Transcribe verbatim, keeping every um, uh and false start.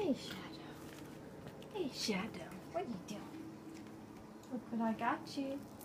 Hey, Shadow. Hey, Shadow. What are you doing? Look what I got you.